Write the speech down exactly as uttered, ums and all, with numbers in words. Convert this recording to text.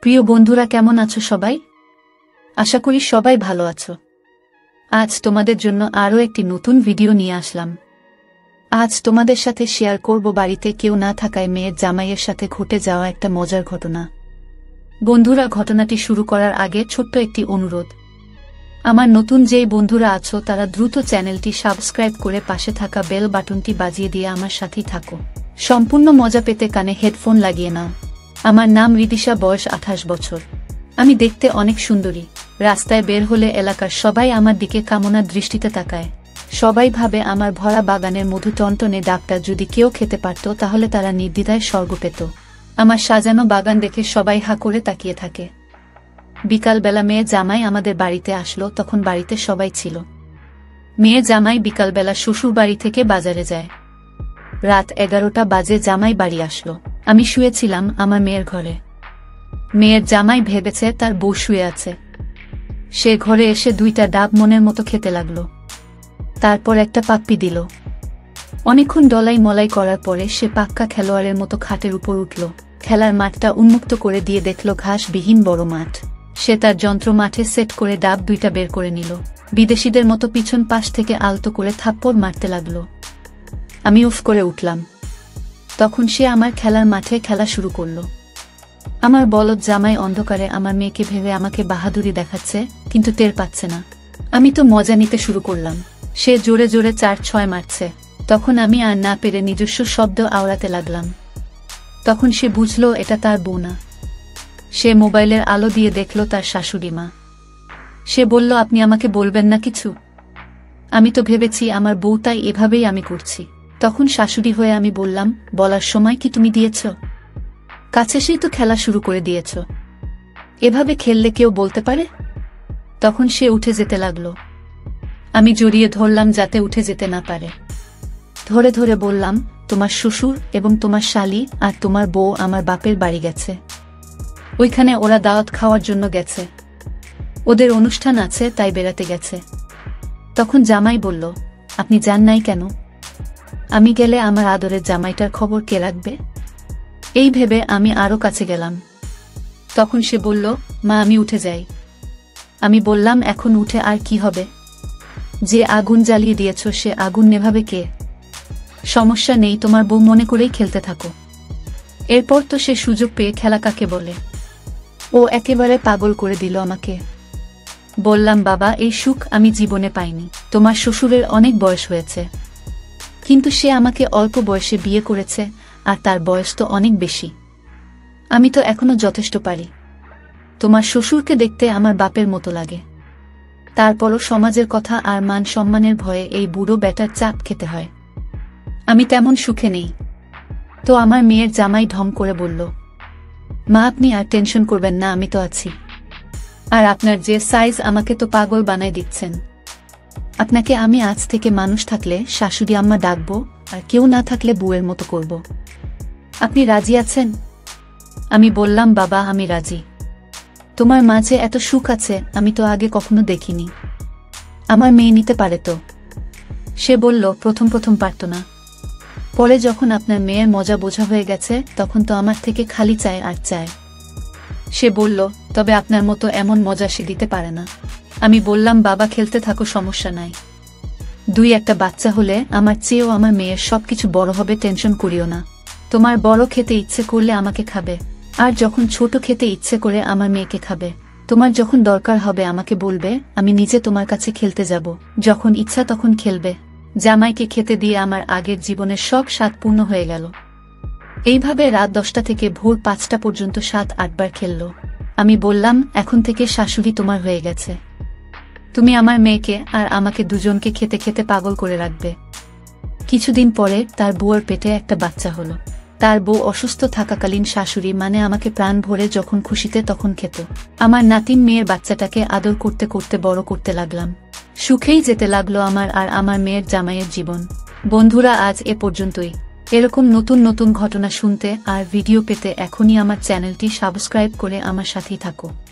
প্রিয় বন্ধুরা, কেমন আছো সবাই? আশা করি সবাই ভালো আছো। আজ তোমাদের জন্য আরও একটি নতুন ভিডিও নিয়ে আসলাম। আজ তোমাদের সাথে শেয়ার করব বাড়িতে কেউ না থাকায় মেয়ের জামাইয়ের সাথে ঘটে যাওয়া একটা মজার ঘটনা। বন্ধুরা, ঘটনাটি শুরু করার আগে ছোট্ট একটি অনুরোধ। আমার নতুন যেই বন্ধুরা আছো তারা দ্রুত চ্যানেলটি সাবস্ক্রাইব করে পাশে থাকা বেল বাটনটি বাজিয়ে দিয়ে আমার সাথেই থাকো। সম্পূর্ণ মজা পেতে কানে হেডফোন লাগিয়ে নাও। আমার নাম রিদিশা, বয়স আঠাশ বছর। আমি দেখতে অনেক সুন্দরী। রাস্তায় বের হলে এলাকার সবাই আমার দিকে কামনার দৃষ্টিতে তাকায়। সবাই ভাবে আমার ভরা বাগানের মধু টনটনে ডাবটা যদি কেউ খেতে পারত তাহলে তারা নির্দ্বিধায় স্বর্গ পেত। আমার সাজানো বাগান দেখে সবাই হা করে তাকিয়ে থাকে। বিকালবেলা মেয়ে জামাই আমাদের বাড়িতে আসলো। তখন বাড়িতে সবাই ছিল। মেয়ে জামাই বিকালবেলা শ্বশুর বাড়ি থেকে বাজারে যায়। রাত এগারোটা বাজে জামাই বাড়ি আসলো। আমি শুয়েছিলাম আমার মেয়ের ঘরে। মেয়ের জামাই ভেবেছে তার বউ শুয়ে আছে। সে ঘরে এসে দুইটা ডাব মনের মতো খেতে লাগলো। তারপর একটা পাপ্পি দিল। অনেকক্ষণ ডলাই মলাই করার পরে সে পাক্কা খেলোয়াড়ের মতো খাটের উপর উঠল। খেলার মাঠটা উন্মুক্ত করে দিয়ে দেখল ঘাসবিহীন বড় মাঠ। সে তার যন্ত্র মাঠে সেট করে ডাব দুইটা বের করে নিল। বিদেশিদের মতো পিছন পাশ থেকে আলতো করে থাপ্পড় মারতে লাগলো। আমি উফ করে উঠলাম। তখন সে আমার খেলার মাঠে খেলা শুরু করল। আমার বলদ জামাই অন্ধকারে আমার মেয়েকে ভেবে আমাকে বাহাদুরি দেখাচ্ছে, কিন্তু টের পাচ্ছে না। আমি তো মজা নিতে শুরু করলাম। সে জোরে জোরে চার ছয় মারছে। তখন আমি আর না পেরে নিজস্ব শব্দ আওড়াতে লাগলাম। তখন সে বুঝল এটা তার বউ না। সে মোবাইলের আলো দিয়ে দেখল তার শাশুড়ি মা। সে বলল, আপনি আমাকে বলবেন না কিছু? আমি তো ভেবেছি আমার বউ, তাই এভাবেই আমি করছি। তখন শাশুড়ি হয়ে আমি বললাম, বলার সময় কি তুমি দিয়েছ? কাছে সেই তো খেলা শুরু করে দিয়েছ। এভাবে খেললে কেউ বলতে পারে? তখন সে উঠে যেতে লাগলো। আমি জড়িয়ে ধরলাম যাতে উঠে যেতে না পারে। ধরে ধরে বললাম, তোমার শ্বশুর এবং তোমার শালি আর তোমার বউ আমার বাপের বাড়ি গেছে। ওইখানে ওরা দাওয়াত খাওয়ার জন্য গেছে। ওদের অনুষ্ঠান আছে, তাই বেড়াতে গেছে। তখন জামাই বলল, আপনি যান নাই কেন? আমি গেলে আমার আদরের জামাইটার খবর কে রাখবে? এই ভেবে আমি আরো কাছে গেলাম। তখন সে বলল, মা আমি উঠে যাই। আমি বললাম, এখন উঠে আর কি হবে? যে আগুন জ্বালিয়ে দিয়েছ সে আগুন নেভাবে কে? সমস্যা নেই, তোমার বউ মনে করেই খেলতে থাকো। এরপর তো সে সুযোগ পেয়ে খেলা কাকে বলে। ও একেবারে পাগল করে দিল আমাকে। বললাম, বাবা এই সুখ আমি জীবনে পাইনি। তোমার শ্বশুরের অনেক বয়স হয়েছে, কিন্তু সে আমাকে অল্প বয়সে বিয়ে করেছে, আর তার বয়স তো অনেক বেশি। আমি তো এখনো যথেষ্ট পারি। তোমার শ্বশুরকে দেখতে আমার বাপের মতো লাগে। তারপরও সমাজের কথা আর মান সম্মানের ভয়ে এই বুড়ো বেটার চাপ খেতে হয়। আমি তেমন সুখে নেই। তো আমার মেয়ের জামাই ঢং করে বলল, মা আপনি আর টেনশন করবেন না, আমি তো আছি। আর আপনার যে সাইজ, আমাকে তো পাগল বানায় দিচ্ছেন। আপনাকে আমি আজ থেকে মানুষ থাকলে শাশুড়ি আম্মা ডাকবো, আর কেউ না থাকলে বউয়ের মতো করব। আপনি রাজি আছেন? আমি বললাম, বাবা আমি রাজি। তোমার মাঝে এত সুখ আছে আমি তো আগে কখনো দেখিনি। আমার মেয়ে নিতে পারে তো? সে বলল, প্রথম প্রথম পারত না। পরে যখন আপনার মেয়ের মজা বোঝা হয়ে গেছে তখন তো আমার থেকে খালি চায় আর চায়। সে বলল, তবে আপনার মতো এমন মজা সে দিতে পারে না। আমি বললাম, বাবা খেলতে থাকো, সমস্যা নাই। দুই একটা বাচ্চা হলে আমার চেয়েও আমার মেয়ের সবকিছু বড় হবে, টেনশন করিও না। তোমার বড় খেতে ইচ্ছে করলে আমাকে খাবে, আর যখন ছোট খেতে ইচ্ছে করে আমার মেয়েকে খাবে। তোমার যখন দরকার হবে আমাকে বলবে, আমি নিজে তোমার কাছে খেলতে যাব। যখন ইচ্ছা তখন খেলবে। জামাইকে খেতে দিয়ে আমার আগের জীবনের সব স্বাদ পূর্ণ হয়ে গেল। এইভাবে রাত দশটা থেকে ভোর পাঁচটা পর্যন্ত সাত আটবার খেলল। আমি বললাম, এখন থেকে শাশুড়ি তোমার হয়ে গেছে। তুমি আমার মেয়েকে আর আমাকে দুজনকে খেতে খেতে পাগল করে রাখবে। কিছুদিন পরে তার বউয়ের পেটে একটা বাচ্চা হলো। তার বউ অসুস্থ থাকাকালীন শাশুড়ি মানে আমাকে প্রাণ ভরে যখন খুশিতে তখন খেত। আমার নাতিন মেয়ের বাচ্চাটাকে আদর করতে করতে বড় করতে লাগলাম। সুখেই যেতে লাগলো আমার আর আমার মেয়ের জামাইয়ের জীবন। বন্ধুরা, আজ এ পর্যন্তই। এরকম নতুন নতুন ঘটনা শুনতে আর ভিডিও পেতে এখনই আমার চ্যানেলটি সাবস্ক্রাইব করে আমার সাথেই থাকো।